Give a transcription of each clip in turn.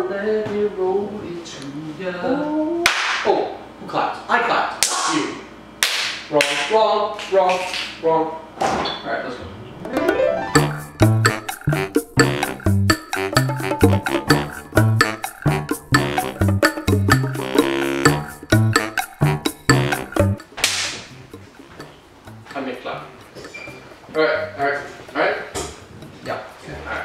let me roll it to ya. Oh, who clapped? I clapped. You. Wrong, wrong, wrong, wrong. Alright, let's go. I make clap. Alright, alright, alright. Yeah, okay, alright.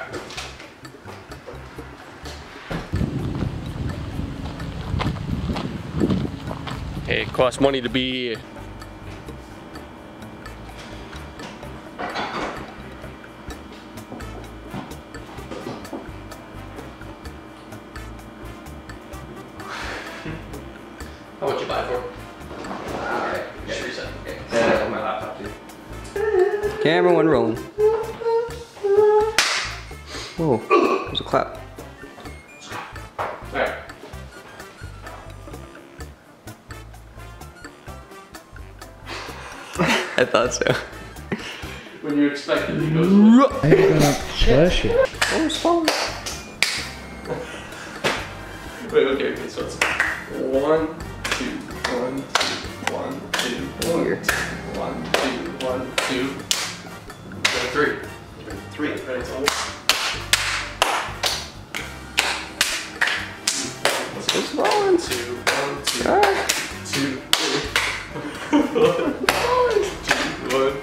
Hey, it costs money to be here. How much you buy it for? Alright, just reset. Okay. Yeah, on my laptop too. Camera one rolling. Whoa, there's a clap. Alright. I thought so. When you expect it, it goes. I ain't gonna flash it. Oh, it's falling. Wait, okay, so it's 1, 2, 1, 2, 1, 2, 1, 2, 1, 2, 1, 2, 3. 3, right? So It's rolling. 2, 1, 2, Alright. 2, 3. 1, 2, 1,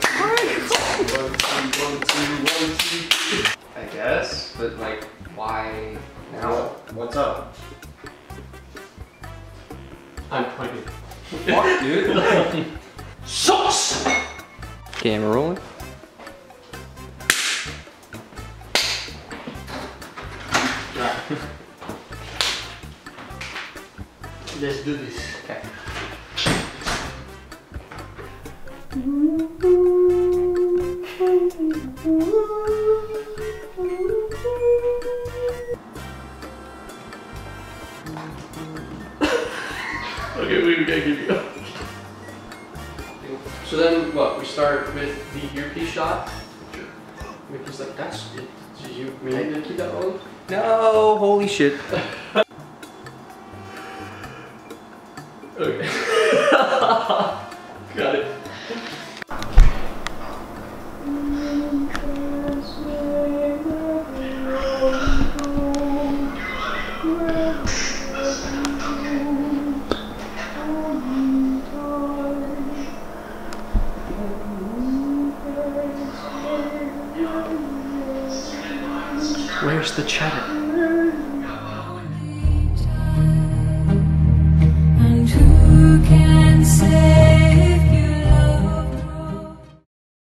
2, 1, 2, 1, 2. I guess, but like, why now? What's up? I'm pointing. Fuck, dude. Sauce! Camera rolling. Let's do this. Okay. Okay, we gotta give you go. So then, what? We start with the earpiece shot. Sure. Mickey's like, that's it. Did you mean to keep that rolling? No, holy shit. Okay. Got it. Where's the cheddar?